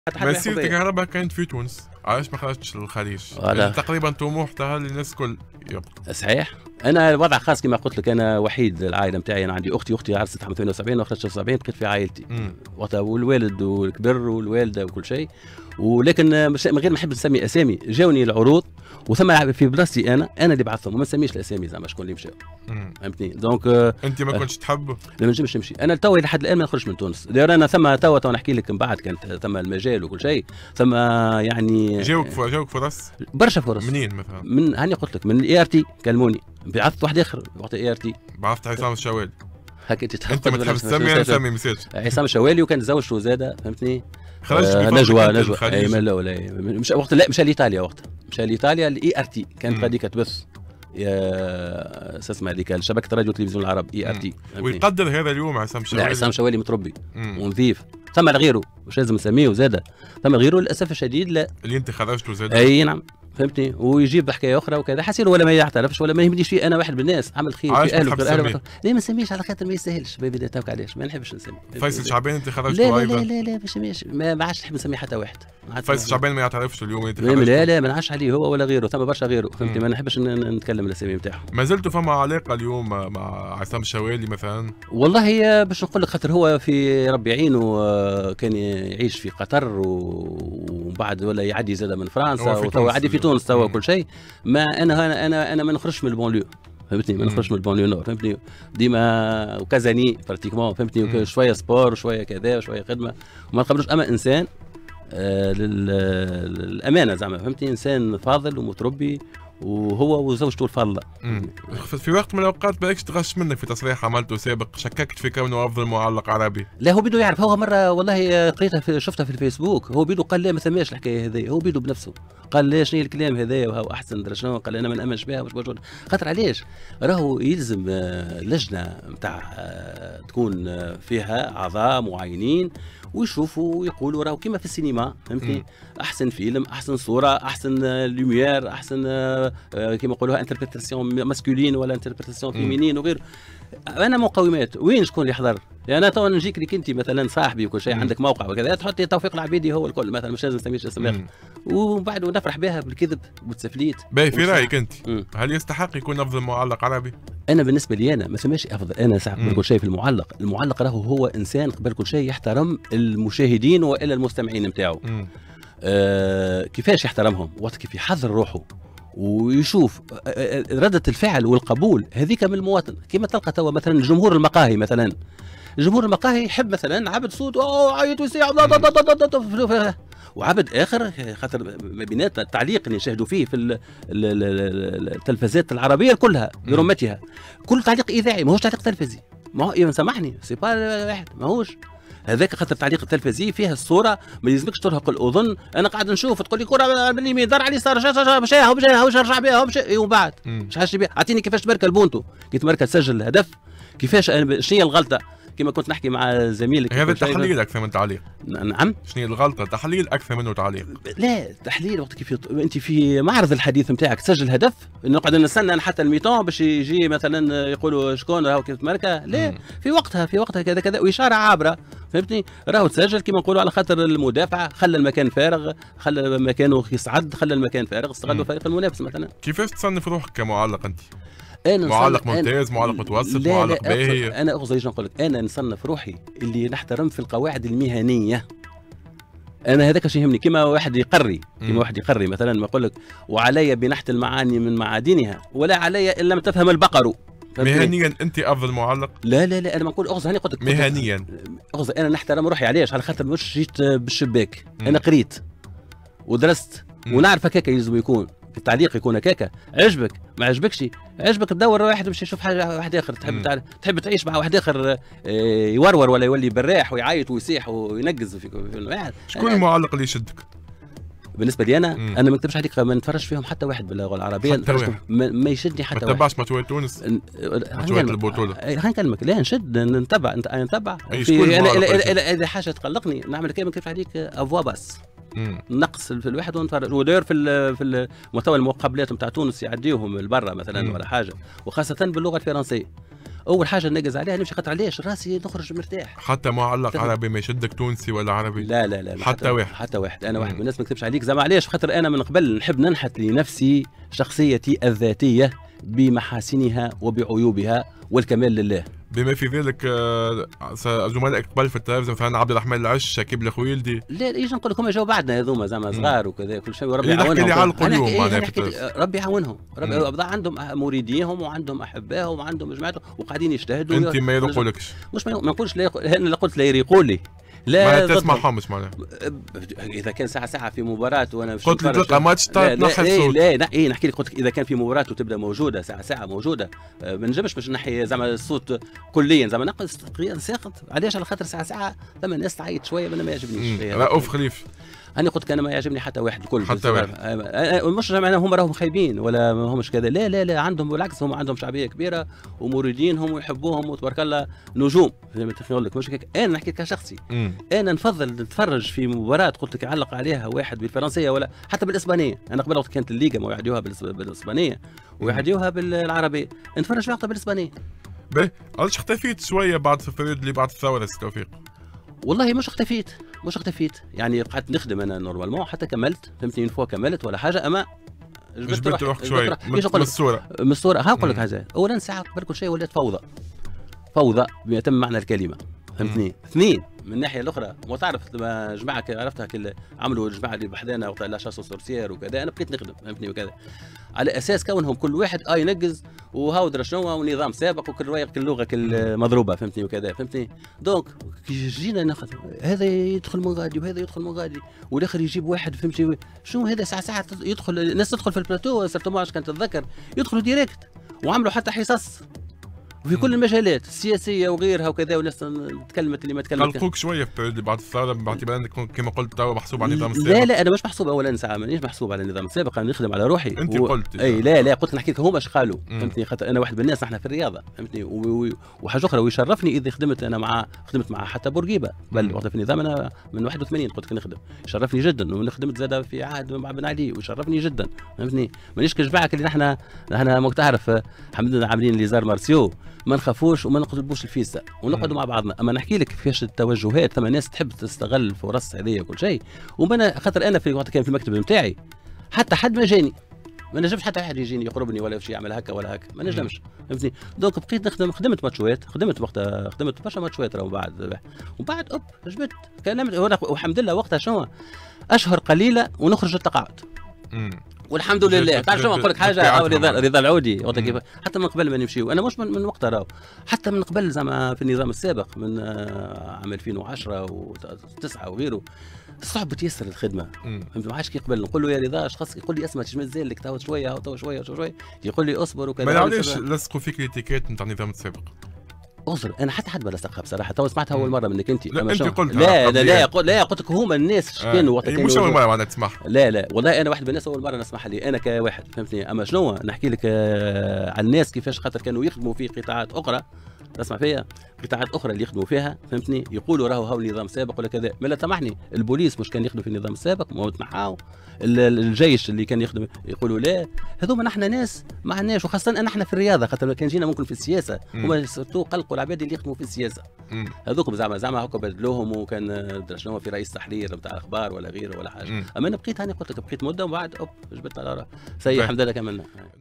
مسيرتك كهرباء كانت في تونس، علاش ما خرجتش للخليج؟ تقريبا طموحتها للناس الكل يبقى. صحيح. انا وضع خاص كما قلت لك، انا وحيد العائله نتاعي، انا عندي اختي عرست 78 وخرجت 79 بقيت في عائلتي وقتها، والوالد والكبر والوالده وكل شيء. ولكن من غير ما نحب نسمي اسامي، جاوني العروض وثم في بلاصتي انا اللي بعثهم وما نسميش الاسامي زعما شكون اللي مشاو. فهمتني؟ دونك انت ما كنتش تحب؟ لا، ما نجمش نمشي انا لتوا لحد الان ما نخرجش من تونس. داير انا ثم توا نحكي لك من بعد كانت ثم المجال وكل شيء، ثم يعني جاوك فرص برشا فرص. منين مثلا؟ من هاني قلت لك من الاي ار تي كلموني، بعثت واحد اخر وقت الاي ار تي، بعثت عصام الشوالي. هكا انت ما تحب تسمي، انا نسمي مساج عصام الشوالي، وكان تزوجته زاده. فهمتني؟ خرجت نجوى اي لا مش وقت، لا مشى لايطاليا، وقت مشى لايطاليا الاي ار تي كانت غاديك تبث يا اسمها هذيك شبكه راديو تلفزيون العرب اي ار تي. ويقدر هذا اليوم عصام شوالي؟ لا، عصام شوالي متربي ونظيف، ثم غيره مش لازم نسميه وزاده، ثم غيره للاسف الشديد لا اللي انت خرجته زاده. اي نعم فهمتني، ويجيب حكايه اخرى وكذا حسير ولا ما يعترفش ولا ما يهمنيش فيه. انا واحد من الناس عمل خير في اهله وغير اهله. لا ما نسميش على خاطر ما يستاهلش بيبي، توك علاش ما نحبش نسمي. فيصل شعبان انت خرجته ايضا؟ لا ما عادش نحب نسمي حتى واحد. فيصل شعبان ما يعترفش اليوم انت خرجته؟ لا ما نعرفش عليه هو ولا غيره، ثم برشا غيره. فهمتني؟ ما نحبش نتكلم الاسامي نتاعهم. ما زلتوا فما علاقه اليوم مع عصام الشوالي مثلا؟ والله باش نقول لك، خاطر هو في ربي يعينه كان يعيش في قطر ومن بعد ولا يعدي زاد من فرنسا وتوا يعدي في تونس توا كل شيء. ما انا ما نخرجش من البونليو. فهمتني؟ ما نخرجش من البونليو نور. فهمتني؟ ديما وكازاني براتيكمون. فهمتني؟ شويه سبور وشويه كذا وشويه خدمه وما نقبلوش. اما انسان للامانه زعما. فهمتني؟ انسان فاضل ومتربي، وهو وزوجته الفاضله. في وقت من الاوقات بالكش تغش منك في تصريح عملته سابق، شككت في كونه افضل معلق عربي؟ لا، هو بيدو يعرف. هو مره والله قريتها شفتها في الفيسبوك، هو بيدو قال لا ما ثماش الحكايه هذه. هو بيدو بنفسه قال لا شنو الكلام هذايا وهو احسن درا شنو. قال انا ما نامنش بها مش موجود. خاطر علاش؟ راهو يلزم لجنه نتاع تكون فيها اعضاء معينين ويشوفوا ويقولوا راهو كيما في السينما. فهمتني؟ احسن فيلم، احسن صوره، احسن لوميير، احسن كيما يقولوها انتربريتاسيون ماسكولين ولا انتربريتاسيون فيمينين وغير. انا مقومات وين شكون اللي يحضر؟ يعني انا تو نجيك لك انت مثلا صاحبي وكل شيء، عندك موقع وكذا، تحطي توفيق العبيدي هو الكل مثلا، مش لازم تسميش اسم اخر، وبعد نفرح بها بالكذب والتسفليت. باهي، في رايك انت هل يستحق يكون افضل معلق عربي؟ انا بالنسبه لي انا ما ثماش افضل. انا ساعه قبل كل شيء في المعلق راهو هو انسان قبل كل شيء يحترم المشاهدين والا المستمعين نتاعو. كيفاش يحترمهم؟ وقت كيف يحضر روحه ويشوف ردة الفعل والقبول هذيك من المواطن. كما تلقى توا مثلا جمهور المقاهي، مثلا جمهور المقاهي يحب مثلا عبد صوت عيط ويسيع وعبد اخر خاطر ما بينات التعليق اللي نشاهدوا فيه في التلفزات العربيه كلها برمتها، كل تعليق اذاعي ماهوش تعليق تلفزي. ما هو سامحني سي با واحد ماهوش هذاك، خاطر التعليق التلفزي فيها الصوره ما يلزمكش ترهق الاذن. انا قاعد نشوف تقول لي كره من اليمين دار على اليسار مشاها رجع بها ومن بعد مش حاجه بها. اعطيني كيفاش تبارك البونتو كي تمارك تسجل الهدف، كيفاش شنو هي الغلطه. كما كنت نحكي مع زميلك، هذا تحليل اكثر من تعليق. نعم، شنو هي الغلطه؟ تحليل اكثر منه تعليق. لا، تحليل وقت كيف انت في معرض الحديث نتاعك تسجل هدف، نقعد نستنى حتى الميتون باش يجي مثلا يقولوا شكون راهو كيف ماركه. لا، في وقتها كذا واشاره عابره. فهمتني؟ راهو تسجل كما نقولوا على خاطر المدافع خلى المكان فارغ، خلى مكانه يصعد، خلى المكان فارغ، استغلوا فريق المنافس مثلا. كيفاش تصنف روحك كمعلق انت؟ أنا معلق ممتاز، معلق متوسط، معلق باهي؟ انا اغزى نقول لك، انا نصنف روحي اللي نحترم في القواعد المهنيه. انا هذاك شيء يهمني. كما واحد يقري مثلا ما يقول لك وعلي بنحت المعاني من معادنها ولا علي الا لم تفهم البقر. مهنيا انت افضل معلق؟ لا انا ما نقول اغزى، انا قلت لك مهنيا اغزى. انا نحترم روحي علاش؟ على خاطر مش جيت بالشباك. انا قريت ودرست ونعرف هكاك يلزم يكون التعليق، يكون هكاكا. عجبك ما عجبكش، عجبك تدور واحد باش يشوف حاجه واحد اخر. تحب تعيش مع واحد اخر يورور ولا يولي براح ويعيط ويصيح وينقز في شكون المعلق اللي يشدك؟ بالنسبه لي انا ما نكتبش عليك، ما نتفرجش فيهم حتى واحد باللغه العربيه. ما يشدني حتى واحد. ما تتبعش ماتشات تونس؟ ماتشات البطوله؟ نكلمك لا نشد نتبع. اذا حاجه تقلقني نعمل كيما كيف عليك افوا باس نقص في الواحد ونتفرج. وداير في المحتوى المقابلات نتاع تونس يعديوهم لبرا مثلا ولا حاجه، وخاصه باللغه الفرنسيه. اول حاجه ننقز عليها نمشي، خاطر علاش راسي نخرج مرتاح. حتى معلق عربي ما يشدك تونسي ولا عربي؟ لا لا لا حتى واحد. حتى واحد. انا واحد من الناس ما نكذبش عليك زعما علاش، خاطر انا من قبل نحب ننحت لنفسي شخصيتي الذاتيه بمحاسنها وبعيوبها والكمال لله. بما في ذلك زملائك قبل في التلفزيون مثلا عبد الرحمن العش، شكيب الخويلدي، لا يجي نقول لك هم جاوا بعدنا هذوما زعما صغار وكذا كل شيء، وربي يعاونهم. نحكي لي على اليوم معناها ربي يعاونهم، ربي عندهم مريديهم وعندهم احبائهم وعندهم جماعتهم وقاعدين يجتهدوا. انت ما يريقولكش؟ مش ما نقولش انا قلت لا يريقوا لي، لا ما تسمعهمش معناها. اذا كان ساعه في مباراه وانا مش قلت لي تلقى ماتش تنحي الصوت. لا نحكي لك، قلت لك اذا كان في مباراه وتبدا موجوده ساعه موجوده ما نجمش باش نحي زعما الصوت كليا، زعما نقص ساقط. علاش؟ على خاطر ساعه ثم الناس تعيط شويه وانا ما يعجبنيش. رؤوف خليف انا قلت لك انا ما يعجبني حتى واحد الكل، حتى واحد. مش معناها هم راهم خايبين ولا ما همش كذا، لا لا لا، عندهم بالعكس، هم عندهم شعبيه كبيره ومريدينهم ويحبوهم وتبارك الله نجوم. نقول لك مش هيك، انا نحكي كشخصي. انا نفضل نتفرج في مباراه قلت لك يعلق عليها واحد بالفرنسيه ولا حتى بالاسبانيه. انا قبل وقت كانت الليغا ما يعديوها بالاسبانيه ويعديوها بالعربيه، نتفرج فيها بالاسبانيه. باهي، علاش اختفيت شويه بعد الفريد اللي بعد الثوره توفيق؟ والله مش اختفيت يعني قعدت نخدم انا نورمالمون حتى كملت، فهمتني، فوا كملت ولا حاجه، اما جبت روحك شويه من الصوره. ها نقول لك حاجه، اولا ساعه قبل كل شيء ولات فوضى بيتم معنى الكلمه، فهمتني. اثنين من الناحيه الاخرى، وتعرف لما جماعه عرفتها عملوا الجماعه اللي بحذانا وقت لا شاسو سورسيير وكذا، انا بقيت نخدم، فهمتني، وكذا على اساس كونهم كل واحد ينقز وهاو درا شنو ونظام سابق وكل روايه كل لغه كل مضروبه، فهمتني، وكذا فهمتني. دونك كي جينا ناخذ هذا يدخل من غادي وهذا يدخل من غادي والاخر يجيب واحد، فهمتني شنو هذا ساعه يدخل الناس تدخل في البلاتو سيرتو كانت تتذكر يدخلوا ديريكت وعملوا حتى حصص في كل المجالات السياسيه وغيرها وكذا، والناس تكلمت اللي ما تكلمت. قلقوك شويه في بعد الثوره باعتبار انك كما قلت تو محسوب على النظام السابق؟ لا انا مش محسوب، اولا ساعه مانيش محسوب على النظام السابق، انا نخدم على روحي. انت قلت اي لا قلت نحكي لك هما اش قالوا، فهمتني، خاطر انا واحد من الناس احنا في الرياضه، فهمتني، وحاجه اخرى ويشرفني اذا خدمت مع حتى بورقيبه بل وقت في النظام. انا من 81 قلت لك نخدم، شرفني جدا، ونخدمت زاده في عهد مع بن علي وشرفني جدا، فهمتني. مانيش كجماعك اللي نحن ما تعرف الحمد لله عاملين لي زار مارسيو، ما نخافوش وما نقلبوش الفيسا ونقعدوا مع بعضنا. اما نحكي لك كيفاش التوجهات، ثم ناس تحب تستغل الفرص هذه وكل شيء، وما خاطر انا في وقت كان في المكتب نتاعي حتى حد ما جاني، ما نجمش حتى واحد يجيني يقربني ولا شيء يعمل هكا ولا هكا، ما نجمش، فهمتني. دونك بقيت نخدم، خدمت ماتشوات، خدمت برشا ماتشوات راهو وبعد جبت كلمت والحمد لله وقتها شنو اشهر قليله ونخرج التقاعد. والحمد لله. تعرف شنو نقول لك حاجه، رضا العودي وقت كيف حتى من قبل ما نمشيو، انا مش من وقتها راهو، حتى من قبل زعما في النظام السابق من عام 2010 و9 وغيره، صعب تيسر الخدمه، فهمت. ما عادش كي قبل نقول له يا رضا اش خاصك، يقول لي اسمع تجمع زين لك تو شويه تو شويه يقول لي اصبر وكذا. ما علاش لصقوا فيك الاتيكيت نتاع النظام السابق؟ اصبر، انا حتى حد ما لصقها بصراحه، تو سمعتها اول مره منك انت. لا انت قلت لا قلت لك هما الناس كانوا وقت مش اول مره معناتها تسمعها. لا والله انا واحد من الناس اول مره نسمعها لي انا كواحد، فهمتني. اما شنو نحكي لك على الناس كيفاش خاطر كانوا يخدموا في قطاعات اخرى، تسمع فيها قطاعات اخرى اللي يخدموا فيها، فهمتني، يقولوا راهو النظام السابق ولا كذا. ما لا سامحني، البوليس مش كان يخدم في النظام السابق ما تنحاو، الجيش اللي كان يخدم يقولوا لا، هذوما نحن ناس ما عندناش، وخاصه ان احنا في الرياضه، خاطر كان جينا ممكن في السياسه، هما سورتو قلقوا العباد اللي يخدموا في السياسه، هذوك زعما هكا بدلوهم، وكان شنو في رئيس تحرير نتاع الاخبار ولا غيره ولا حاجه. اما انا بقيت هاني قلت لك بقيت مده ومن بعد جبت على سي الحمد لله كملنا.